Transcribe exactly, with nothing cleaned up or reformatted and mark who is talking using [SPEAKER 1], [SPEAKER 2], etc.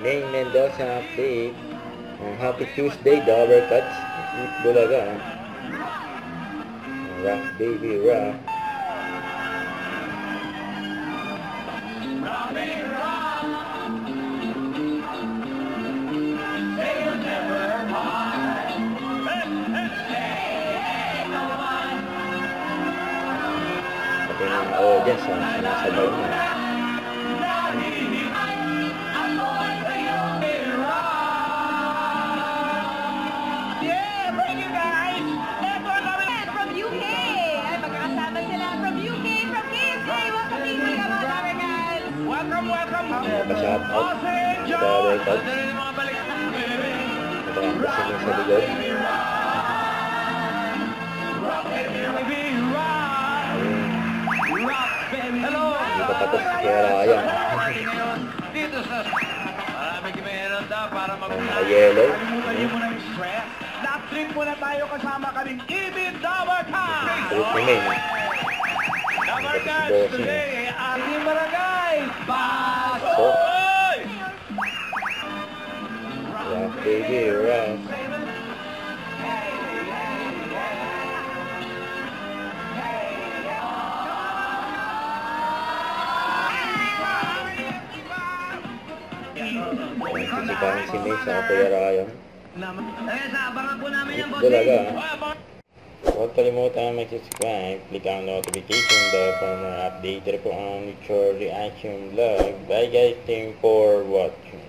[SPEAKER 1] Maine Mendoza update. Uh, happy Tuesday, Dollar Cuts. Eat Bulaga. Uh, rock baby rock.
[SPEAKER 2] Rock baby rock. Say you'll never part. Hey, no one.
[SPEAKER 1] Pati ng audience ha, sinasabaw na.
[SPEAKER 2] Welcome, welcome.
[SPEAKER 1] Pa-shout out. Dollar Cuts. Maraming kasi lang sa likod.
[SPEAKER 2] Hello.
[SPEAKER 1] Dito tapos kaya Ryan.
[SPEAKER 2] Dito sa marami kami hinanda para
[SPEAKER 1] Naka-yellow.
[SPEAKER 2] Kalimutan mo na yung stress. Lap trip muna tayo kasama kaming Ibig Double Cup.
[SPEAKER 1] Ulit ni Maine.
[SPEAKER 2] Double Cup today. Ating barangay. Baso.
[SPEAKER 1] So, rock baby rock. Sisipahan si May sa Kuya Ryan.
[SPEAKER 2] Eh, sa abangan po namin yung
[SPEAKER 1] Bulaga. Huwag kalimutan mag-subscribe, click ang notification bell para mga update po ang future reaction vlog. Bye guys, thank you for watching.